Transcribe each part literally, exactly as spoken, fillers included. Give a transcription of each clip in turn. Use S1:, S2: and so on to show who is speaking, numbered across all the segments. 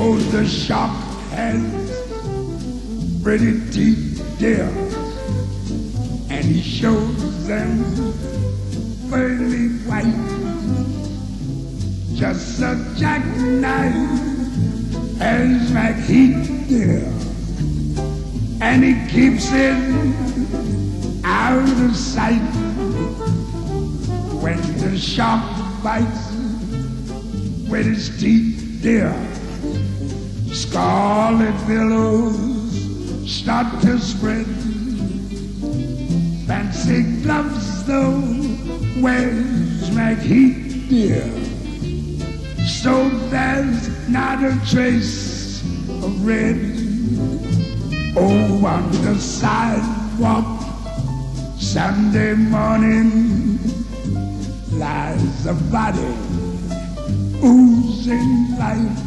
S1: Oh, the shark has pretty teeth, dear, and he shows them pearly white, just a jackknife as McHeath, dear, and he keeps it out of sight. When the shark bites with his teeth, dear, scarlet billows start to spread. Fancy gloves, though, where's McHeath, dear? So there's not a trace of red. Oh, on the sidewalk Sunday morning lies a body oozing life.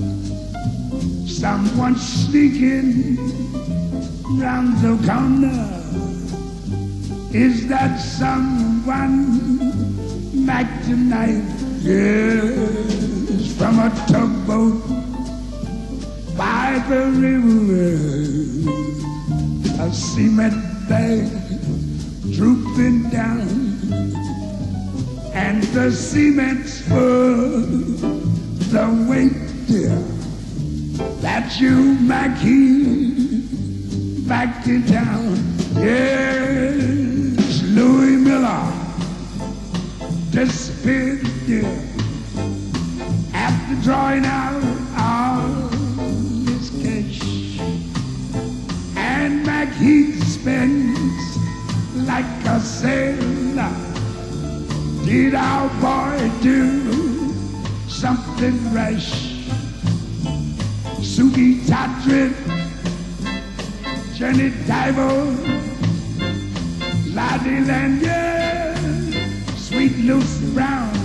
S1: Someone sneaking round the corner. Is that someone Mac tonight? Yes, from a tugboat by the river, a cement bag drooping down, and the cement's full the weight, dear. That's you, McHeath, back in town. Yes, Louis Miller disappeared, dear, after drawing out all his cash. And McHeath spends like a sailor. Did our boy do something rash? Suki Tatrin, Jenny Diver, Laddie Lanier, Sweet Lucy Brown,